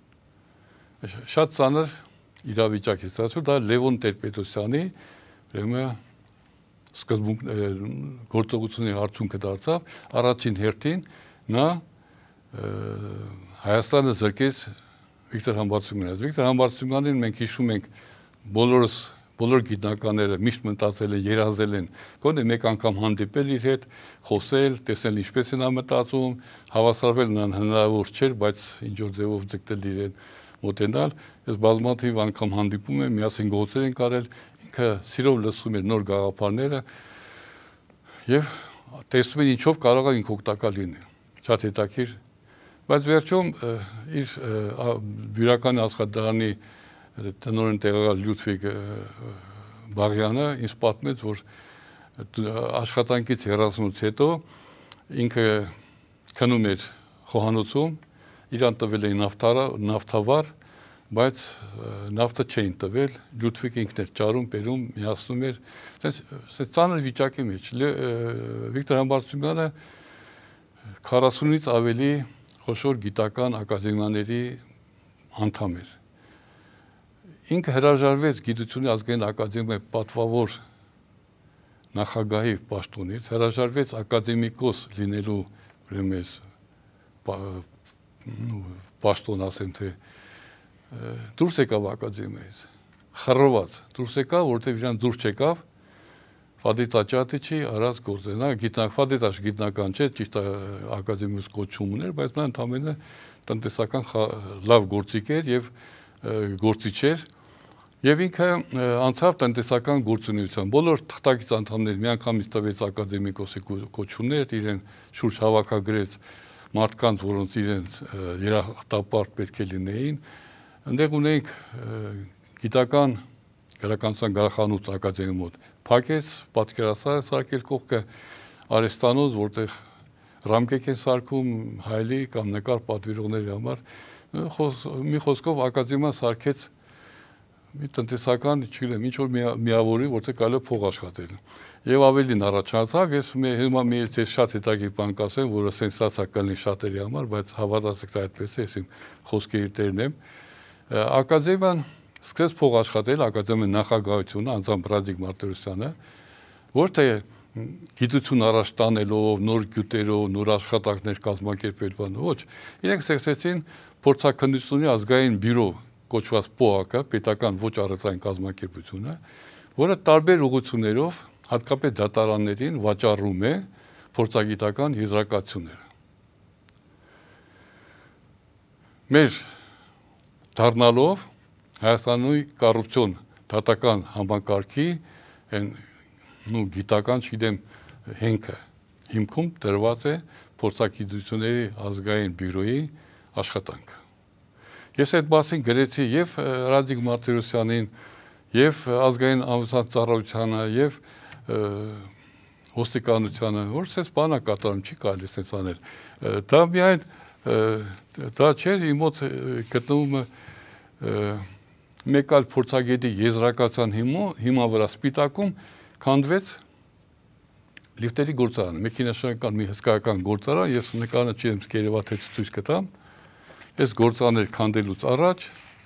Շատ ծանր իրավիճակ է ստացվում, դա Լևոն Տեր-Պետրոսյանի ուրեմն սկզբունք գործողությունների արդյունքը դարձավ, առաջին հերթին նա Հայաստանը զրկեց Վիկտոր Համբարձումյանից։ Վիկտոր Համբարձումյանին մենք հիշում ենք բոլորս, բոլոր գիտնականները միշտ մտածել են, երազել են, գոնե մեկ անգամ հանդիպել իր հետ, խոսել, տեսնել ինչպես են նա մտածում, հավասարվել նրան հնարավոր չէր, բայց ինչ որ ձևով ձգտել իրեն մոտենալ։ Ես բազմաթիվ անգամ հանդիպում եմ, միասին գործեր ենք արել, ինքը սիրով լսում էր նոր գաղափարները եւ տեսնում են ինչով կարող է ինքը օգտակար լինել։ Շատ հետաքրքիր, բայց վերջում իր բյուրականի աշխատարանի տնօրեն տեղակալ Լյուդվիգ Բաղյանը ինձ պատմեց, որ աշխատանքից հեռացումից հետո ինքը քնում էր խոհանոցում, իրան տվել էին նավթավար, բայց նավթը չէին տվել, Լյուդվիգը ինքն էր ճարում, բերում, միացնում էր, այսպես ծանր վիճակի մեջ։ Վիկտոր Համբարձումյանը քառասունից ավելի խոշոր գիտական ակադեմիաների անդամ էր։ Ինքը հրաժարվեց Գիտությունների ազգային ակադեմիայի պատվավոր նախագահի պաշտոնից, հրաժարվեց ակադեմիկոս լինելու ուրեմն պաշտոն ասեմ թե դուրս եկավ ակադեմիայից, խռոված դուրս եկավ, որտեղ իրան դուրս չեկավ Ֆադիտաչատիչի արած գործը, նա գիտնակ Ֆադիտաչ գիտնական չէ, ճիշտ ակադեմիոս կոչում ուներ, բայց նա ընդամենը տնտեսական լավ գործիք էր եւ գործիչ էր եւ ինքը անցավ տնտեսական գործունեության։ Բոլոր թղթակից անդամներ միանգամից տվեց ակադեմիկոսի կոչումներ, իրեն շուրջ հավաքագրեց մարդկանց, որոնց իրենց երախտապարտ պետք է լինեին։ Այնտեղ ունենք գիտական գրականության գրախանութ ակադեմիայի մոտ փակեց, պատկերասրահ սարքել կողքը արեստանոց, որտեղ ռամկեք են սարքում հայելի կամ նկար պատվիրողների համար, մի խոսքով ակադեմիան սարքեց մի տնտեսական, չգիտեմ, ինչ որ միավորի, որտեղ կարելի է փող աշխատել։ Եվ ավելին առաջացավ, ես հիմա մի շատ հետաքրքիր բան կասեմ, որը սենսացիա կլինի շատերի համար, բայց հավատացեք, դա այդպես է, ես իմ խոսքերի տերն եմ։ Ակադեմիան սկսեց փող աշխատել, ակադեմիայի նախագահությունը, անձամբ Ռադիկ Մարտիրոսյանը, ոչ թե գիտություն առաջ տանելով, նոր գյուտերով, նոր աշխատանքներ կազմակերպել բան, ոչ, իրենք սկսեցին փորձաքննությունների ազգային բյուրո կոչված ՊՕԱԿ-ը, պետական ոչ առևտրային կազմակերպությունը, որը տարբեր ուղղություններով, հատկապես դատարաններին վաճառում է փորձագիտական եզրակացությունները։ Մեր դառնալով Հայաստանի կոռուպցիոն դատական համակարգի նու գիտական, չգիտեմ, հենքը հիմքում դրված է փորձագիտությունների ազգային բյուրոյի աշխատանքը։ Ես այդ մասին գրեցի եւ Ռադիկ Մարտիրոսյանին, եւ ազգային անվտանգության ծառայությանը, եւ ոստիկանությանը, որ սենց բանա կատարում չի կարելի սենց անել։ Դա միայն դա չէր, իմ մոտ գտնվում մեկ այլ փորձագետի եզրակացության հիման վրա Սպիտակում քանդվեց լիֆտերի գործարան, մեքենաշինական մի հսկայական գործարան, ես նկարը չեմ Երևանից ցույց կտամ։ Այս գործարաններ քանդելուց առաջ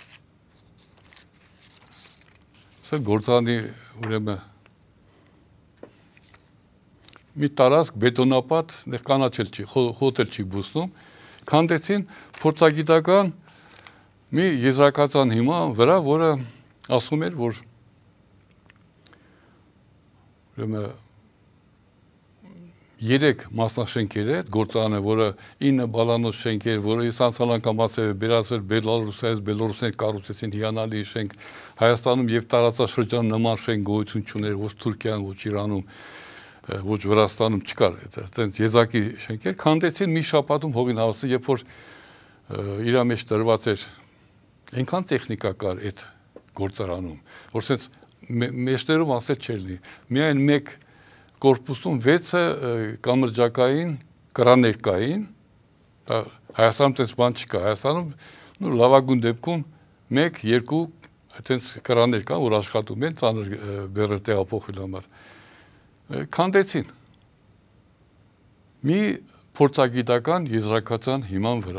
սա գործարանի ուրեմն մի տարածք բետոնապատ, ներ կանաչել չի, խոտել չի բուսնում, քանդեցին փորձագիտական մի եզրակացության հիման վրա, որը ասում էր, որ ուրեմն երեք մասնաշենքեր է, գործարանը, որը ինը բալանոց շենքեր, որը ես անցյալ անգամ ասել եմ, բերացել Բելարուսից, բելորուսներ կառուցեցին հիանալի շենք, Հայաստանում եւ տարածաշրջան նման շենք գոյություն չուներ, ոչ Թուրքիայում, ոչ Իրանում, ոչ Վրաստանում չկար, այդպես եզակի շենքեր, քանդեցին մի շաբաթում հողին հավասար, երբ որ իր մեջ դրված էր այնքան տեխնիկա կար այդ գործարանում, որ sense մեջներում ասել չէր լինի, միայն մեկ կորպուսում վեցը կամրջակային կրաներ կային, Հայաստանում տենց բան չկա, Հայաստանում լավագույն դեպքում մեկ, երկու տենց կրաներ կան, որ աշխատում են ծանր բեռը տեղափոխել համար, քանդեցին մի փորձագիտական եզրակացության հիման վրա։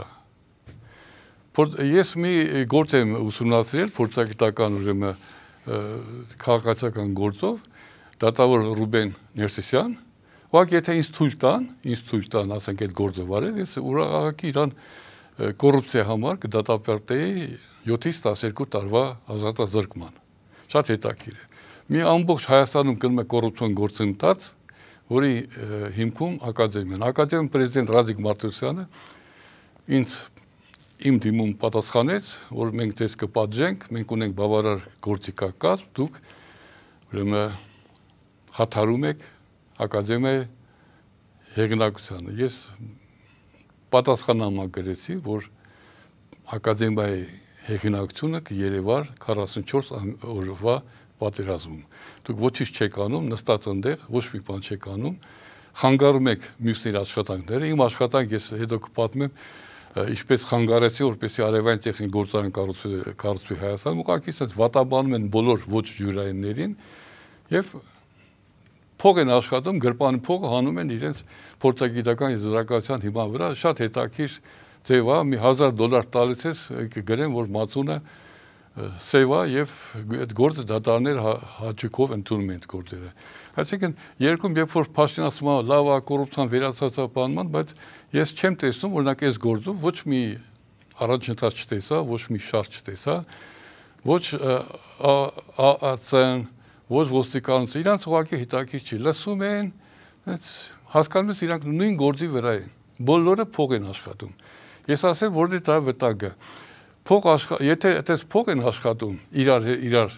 Ես մի գործ եմ ուսումնասիրել փորձագիտական ուրեմն քաղաքացիական գործով, դատավոր Ռուբեն Ներսիսյան, ուղղակի եթե ինձ թույլ տան, ինձ թույլ տան, ասենք այդ գործը վարել, ես ուրախակի իրան կոռուպցիա համար կդատապարտեի յոթից տասներկու տարվա ազատազրկման։ Շատ հետաքրքիր է։ Մի ամբողջ Հայաստանում կնում է կոռուպցիոն գործընթաց, որի հիմքում ակադեմիան, ակադեմիայի պրեզիդենտ Ռադիկ Մարտիրոսյանը ինձ իմ դիմում պատասխանեց, որ մենք ձեզ կպատժենք, մենք ունենք բավարար գործիքակազմ, դուք ուրեմն խաթարում եք ակադեմիայի հեղինակությանը։ Ես պատասխաննամա գրեցի, որ ակադեմիայի հեղինակությունը կերևար քառասունչորս օրվա պատերազմում։ Դուք ոչինչ չեք անում, նստած այնտեղ, ոչ մի բան չեք անում, խանգարում եք մյուսների աշխատանքները։ Իմ աշխատանք ես հետո կպատմեմ, ինչպես խանգարեցի, որպեսզի արևային տեխնիկ գործարան կառուցվի Հայաստանում, ուղղակի ասած վատաբանում են բոլոր ոչ յուրայիններին եւ փող են աշխատում, գրպանի փողը հանում են իրենց փորձագիտական եզրակացության հիման վրա, շատ հետաքրքիր ձև է, մի հազար դոլար տալիս ես կգրեմ, որ մածունը սեվա եւ այդ գործը դատարաններ հաճույքով ընդունում են այդ գործերը։ Այսինքն երկում երբ որ Փաշինյանը ասում է լավ է կոռուպցիան վերացած է բանման, բայց ես չեմ տեսնում օրինակ այս գործում ոչ մի առաջընթաց չտեսա, ոչ մի շարժ չտեսա, ոչ ԱԱՑ-ն, ոչ ոստիկանությունը, իրանց ուղղակի հետաքրքիր չի, լսում են, հասկանում ես իրանք նույն գործի վրա են, բոլորը փող են աշխատում։ Ես ասեմ, որն է դրա վտանգը։ Փող աշխատ, եթե այդպես փող են աշխատում իրար իրար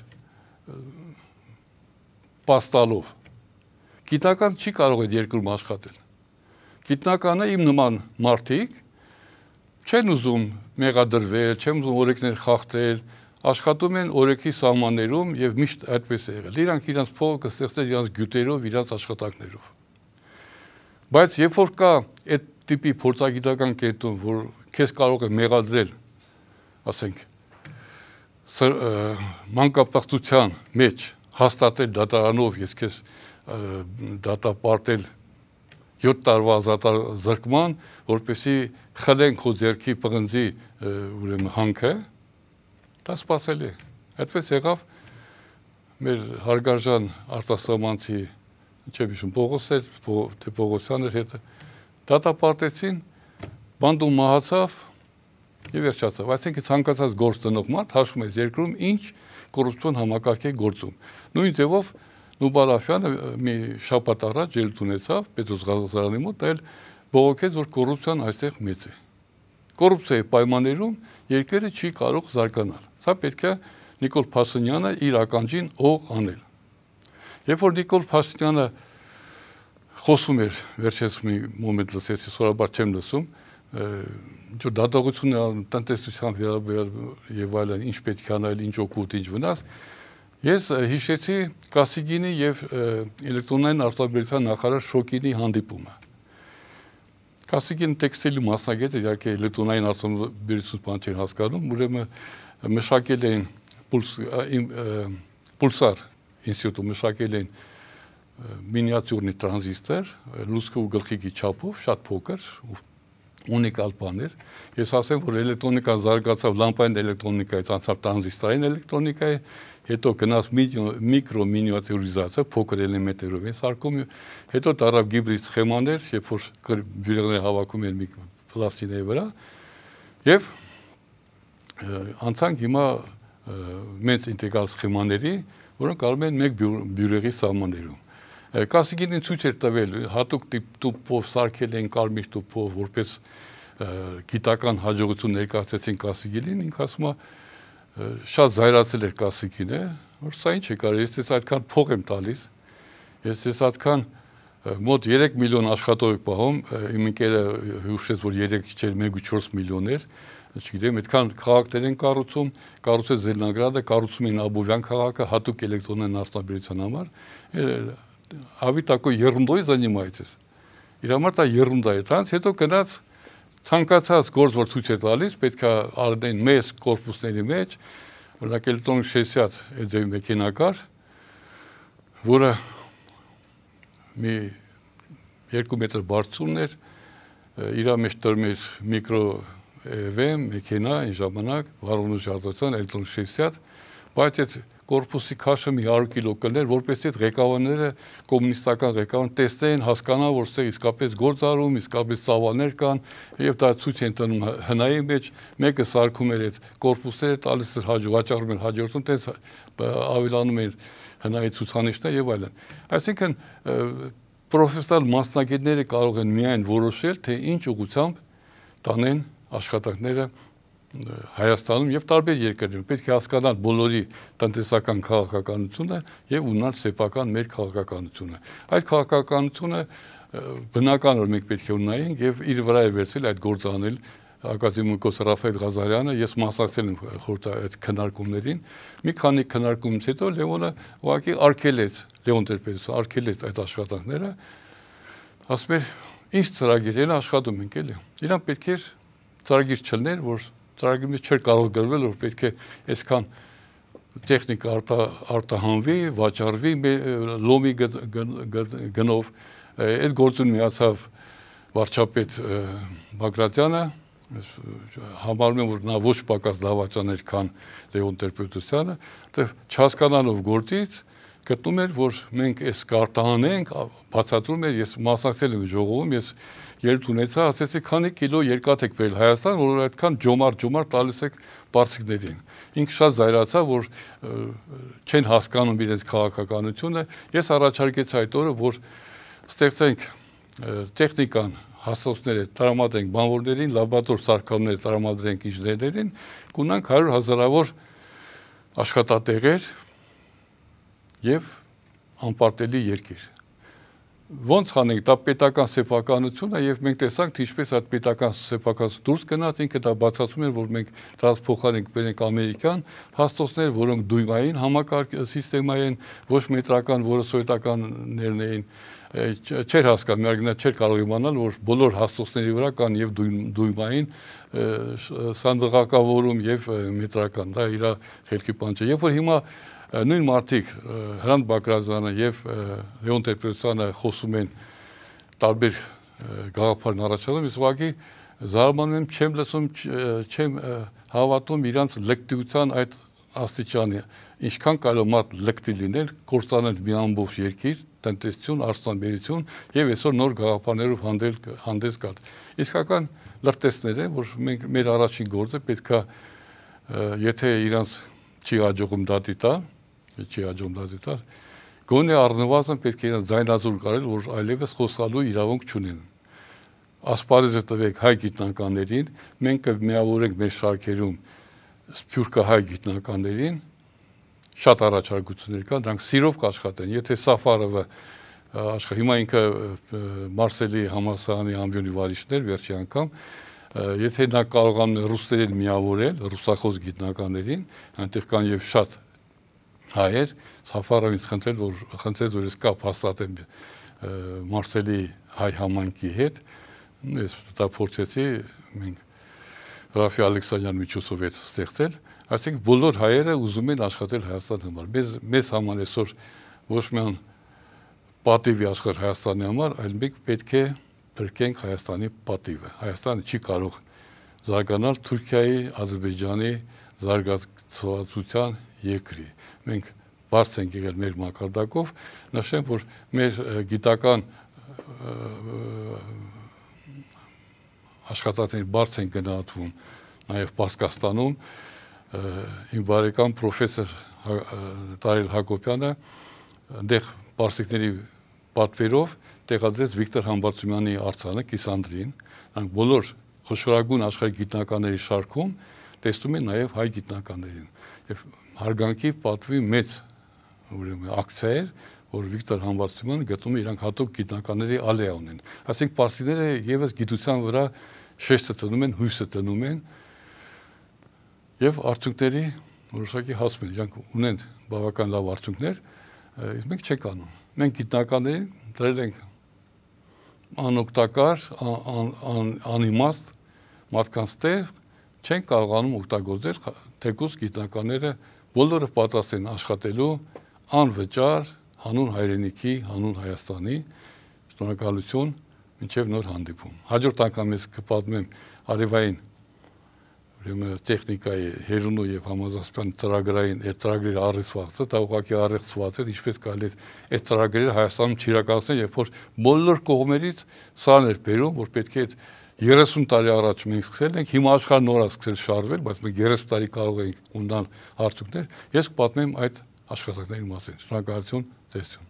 պաստալով, գիտնական չի կարող այդ երկրում աշխատել։ Գիտնականը իմ նման մարդիկ չեն ուզում մեղադրվել, չեն ուզում օրենքներ խախտել, աշխատում են օրենքի սահմաններում եւ միշտ այդպես է եղել։ Իրանք իրանց փողը կստեղծեն իրանց գյուտերով, իրանց աշխատանքներով։ Բայց երբ որ կա այդ տիպի փորձագիտական կետում, որ քեզ կարող է մեղադրել, ասենք, մանկապարտության մեջ հաստատել դատարանով, ես քեզ դատապարտել յոթ տարվա ազատազրկման, որպեսզի խլեն քո ձեռքի պղնձի ուրեմն հանքը, դա սպասելի է։ Այդպես եղավ մեր հարգարժան արտասահմանցի, չեմ հիշում, Պողոս էր, թե Պողոսյան էր հետը, դատապարտեցին, բանդում մահացավ եւ վերջացավ։ Այսինքն ցանկացած գործ տնող մարդ հաշվում է երկրում ինչ կոռուպցիոն համակարգ է գործում։ Նույն ձևով Նուբարաֆյանը մի շաբաթ առաջ ելույթ ունեցավ Պետրոսղազարանի մոտ, այլ բողոքեց, որ կոռուպցիան այստեղ մեծ է։ Կոռուպցիայի պայմաններում երկրը չի կարող զարգանալ։ Սա պետք է Նիկոլ Փաշինյանը իր ականջին օղ անել։ Երբ որ Նիկոլ Փաշինյանը խոսում էր, վերջերս մի մոմենտ լսեցի, սովորաբար չեմ լսում, ինչ դատողությունը տնտեսության վերաբերյալ եւ այլն, ինչ պետք է անել, ինչ օգուտ, ինչ վնաս, ես հիշեցի Կասիգինի եւ էլեկտրոնային արտադրության նախարար Շոկինի հանդիպումը։ Կասիգին տեքստիլի մասնագետ է, իհարկե էլեկտրոնային արտադրություն բան չէր հասկանում, ուրեմն մշակել էին Պուլսար ինստիտուտում մշակել էին մինիատյուրնի տրանզիստոր, լուսկու գլխիկի չափով, շատ փոքր, ունիկալ բան էր։ Ես ասեմ, որ էլեկտրոնիկան զարգացավ լամպային էլեկտրոնիկայից անցավ տրանզիստորային էլեկտրոնիկայի, հետո գնաց միկրո մինիատյուրիզացիա, փոքր էլեմենտերով են սարքում, հետո դարավ գիբրիդ սխեմաներ, երբ որ բյուրեղները հավաքում են մի պլաստինայի վրա, եւ անցանք հիմա մեծ ինտեգրալ սխեմաների, որոնք կարող են մեկ բյուրեղի սահմաններում։ Կասիգինին ցույց էր տվել հատուկ տուփով սարքել են կարմիր տուփով, որպես գիտական հաջողություն ներկայացրեցին Կասիգինին, ինքը ասում է շատ զայրացել էր Կասիգինը, որ սա ինչ է կարելի, ես դες այդքան փող եմ տալիս, ես դες այդքան մոտ երեք միլիոն աշխատող պահում, իմ ընկերը հուշեց, որ երեք չէր մեկ ու չորս միլիոն էր, չգիտեմ, այդքան քաղաքներ են կառուցում, կառուցեց Զելնագրադը, կառուցում են Աբովյան քաղաքը, հատուկ էլեկտրոնային արտադրության համար, Ավի такой ерундой занимаетесь։ Իր համար դա երունդա է, դրանց հետո գնաց ցանկացած գործ որ ցույց է տալիս, պետք է արդեն մեծ կորպուսների մեջ, օրինակ էլեկտրոն շեստյոթ էդի մեքենակար, որը մի երկու մետր բարձրություն էր, իր մեջ տրում էր միկրո վեմ, մեքենա, այն ժամանակ, վարունուժ հազարության էլեկտրոն շեստյոթ, բայց այդ կորպուսի քաշը մի հարյուր կիլո կներ, որպես այդ ղեկավարները, կոմունիստական ղեկավարները տեսնեն, հասկանան, որ ստեղ իսկապես գործ արում, իսկապես ծավալներ կան, եւ դա ցույց են տնում հնայի մեջ, մեկը սարքում էր այդ կորպուսները, տալիս էր հաջող, վաճառում էր հաջորդում, տես ավելանում էր հնայի ցուցանիշներ եւ այլն։ Այսինքն պրոֆեսիոնալ մասնագետները կարող են միայն որոշել, թե ինչ ուղղությամբ տանեն աշխատանքները Հայաստանում եւ տարբեր երկրներում պետք է հասկանալ բոլորի տնտեսական քաղաքականությունը եւ ունենալ սեփական մեր քաղաքականությունը։ Այդ քաղաքականությունը բնական որ մենք պետք է ունենայինք եւ իր վրա է վերցել այդ գործը անել ակադեմիկոս Ռաֆայել Ղազարյանը, ես մասնակցել եմ այդ քննարկումներին։ Մի քանի քննարկումից հետո Լևոնը ուղղակի արգելեց, Լևոն Տեր-Պետրոսյանը արգելեց այդ աշխատանքները։ Ասում էր, ինչ ծրագիր են աշխատում ենք էլի։ Իրան պետք է ծրագիր չլներ, որ ծրագրի չէր կարող գրվել, որ պետք է այսքան տեխնիկա արտահանվի, վաճառվի, լոմի գնով։ Այդ գործուն միացավ վարչապետ Բագրատյանը, համարում եմ, որ նա ոչ պակաս դավաճան էր, քան Լևոն Տեր-Պետրոսյանը, չհասկանալով գործից գտնում էր, որ մենք այս կարտահանենք, բացատրում էր, ես մասնակցել եմ ժողովում, ես ելույթ ունեցա, ասեցի, քանի կիլո երկաթ եք բերել Հայաստան, որ այդքան ջոմար-ջոմար տալիս եք պարսիկներին։ Ինքը շատ զայրացավ, որ չեն հասկանում իրենց քաղաքականությունը։ Ես առաջարկեցի այդ օրը, որ ստեղծենք տեխնիկան, հաստոցները տրամադրենք բանվորներին, լաբորատոր սարքավորները տրամադրենք ինժեներներին, կունանք հարյուր հազարավոր աշխատատեղեր եւ անպարտելի երկիր։ Ոնց անենք, դա պետական սեփականություն է եւ մենք տեսանք, թե ինչպես այդ պետական սեփականությունը դուրս գնաց, ինքը դա բացատրում էր, որ մենք դրանց փոխարենք բերենք ամերիկյան հաստոցներ, որոնք դույմային համակարգ սիստեմային, ոչ մետրական, որը սովետականներն էին, չէր հասկանում, միանգնա չէր կարող իմանալ, որ բոլոր հաստոցների վրա կան եւ դույմային սանդղակավորում եւ մետրական, դա իր խելքի բան չէ։ Երբ որ հիմա նույն մարդիկ Հրանտ Բակրազյանը եւ Լևոն Տեր-Պետրոսյանը խոսում են տարբեր գաղափարն առաջանում, ես ուղղակի զարմանում եմ, չեմ լսում, չեմ հավատում իրանց լկտիության այդ աստիճանի, ինչքան կարող մարդ լկտի լինել, կործանել մի ամբողջ երկիր, տնտեսություն, արհեստանբերություն եւ այսօր նոր գաղափարներով հանդես գալ։ Իսկական լրտեսներ են, որ մենք մեր առաջին գործը պետքա եթե իրանց չի հաջողում դատի տալ, չի հաջողում դատի տալ, գոնե առնվազն պետք է իրանց ձայնազոր կարել, որ այլևս խոսալու իրավունք չունեն։ Ասպարեզը տվեք հայ գիտնականներին, մենք կմիավորենք մեր շարքերում սփյուռքահայ գիտնականներին, շատ առաջարկություններ կան, դրանք սիրով կաշխատեն։ Եթե Սաֆարովը աշխարհ հիմա ինքը Մարսելի համալսարանի ամբիոնի վարիչներ վերջի անգամ, եթե նա կարողանում է ռուսերեն միավորել, ռուսախոս գիտնականներին, այնտեղ կան եւ շատ հայեր, Սաֆարովից խնդրել, որ խնդրեց, որ ես կապ հաստատեմ Մարսելի հայ համայնքի հետ, ես դա փորձեցի, մենք Ռաֆի Ալեքսանյանի միջոցով այդ ստեղծել, այսինքն բոլոր հայերը ուզում են աշխատել Հայաստանի համար։ Մեզ մեզ համար այսօր ոչ միայն պատիվի աշխարհ Հայաստանի համար, այլ մենք պետք է դրկենք Հայաստանի պատիվը։ Հայաստանը չի կարող զարգանալ Թուրքիայի, Ադրբեջանի զարգացվածության երկրի։ Մենք բարձր ենք եղել մեր մակարդակով, նշեմ, որ մեր գիտական աշխատանքների բարձր են գնահատվում նաև Պարսկաստանում, իմ բարեկամ պրոֆեսոր Տարել Հակոբյանը այնտեղ պարսիկների պատվերով տեղադրեց Վիկտոր Համբարձումյանի արձանը Կիսանդրին, նրանք բոլոր խոշորագույն աշխարհի գիտնականների շարքում տեսնում են նաև հայ գիտնականներին եւ հարգանքի պատվի մեծ ուրեմն ակցիա էր, որ Վիկտոր Համբարձումյանը գտնում է իրանք հատուկ գիտնականների ալեա ունեն։ Այսինքն պարսիկները եւս գիտության վրա շեշտը տնում են, հույսը տնում են եւ արդյունքների որոշակի հասում են, իրանք ունեն բավական լավ արդյունքներ, մենք չենք անում։ Մենք գիտնականներին դրել ենք անօգտակար, անիմաստ մարդկանց տեղ, չեն կարողանում օգտագործել, թեկուզ գիտնականները բոլորը պատրաստ են աշխատելու անվճար հանուն հայրենիքի, հանուն Հայաստանի, շնորհակալություն, մինչև նոր հանդիպում։ Հաջորդ անգամ ես կպատմեմ արևային ուրեմն տեխնիկայի հերունու եւ համազգացության ծրագրային այդ ծրագրերի առիթվածը, դա ուղղակի առիթված էր, ինչպես կարելի է այդ ծրագրերը Հայաստանում չիրականացնել, երբ որ բոլոր կողմերից սրան էր բերում, որ պետք է երեսուն տարի առաջ մենք սկսել ենք, հիմա աշխարհը նոր է սկսել շարժվել, բայց մենք երեսուն տարի կարող ենք ունենալ արդյունքներ։ Ես կպատմեմ այդ աշխատանքների մասին։ Շնորհակալություն, ծեսություն։